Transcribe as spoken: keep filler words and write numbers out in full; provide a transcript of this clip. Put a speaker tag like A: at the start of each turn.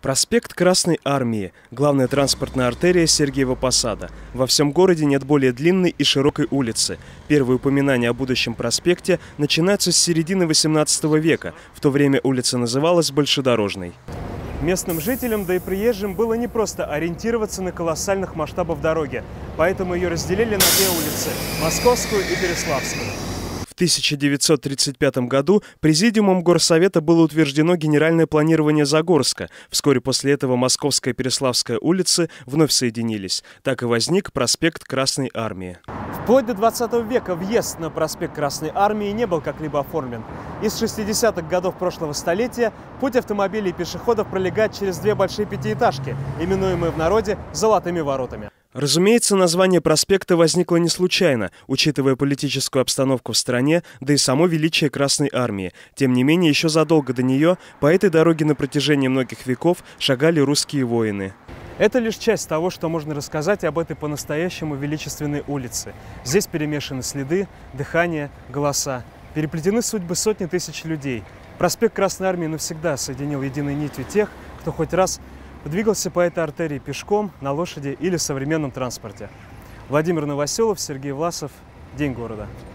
A: Проспект Красной Армии – главная транспортная артерия Сергиева Посада. Во всем городе нет более длинной и широкой улицы. Первые упоминания о будущем проспекте начинаются с середины восемнадцатого века. В то время улица называлась Большедорожной. Местным жителям, да и приезжим, было непросто ориентироваться на колоссальных масштабов дороги. Поэтому ее разделили на две улицы – Московскую и Переславскую. В тысяча девятьсот тридцать пятом году Президиумом Горсовета было утверждено генеральное планирование Загорска. Вскоре после этого Московская и Переславская улицы вновь соединились. Так и возник проспект Красной Армии. Вплоть до двадцатого века въезд на проспект Красной Армии не был как-либо оформлен. Из шестидесятых годов прошлого столетия путь автомобилей и пешеходов пролегает через две большие пятиэтажки, именуемые в народе «золотыми воротами». Разумеется, название проспекта возникло не случайно, учитывая политическую обстановку в стране, да и само величие Красной Армии. Тем не менее, еще задолго до нее по этой дороге на протяжении многих веков шагали русские воины. Это лишь часть того, что можно рассказать об этой по-настоящему величественной улице. Здесь перемешаны следы, дыхание, голоса. Переплетены судьбы сотни тысяч людей. Проспект Красной Армии навсегда соединил единой нитью тех, кто хоть раз двигался по этой артерии пешком, на лошади или в современном транспорте. Владимир Новоселов, Сергей Власов. День города.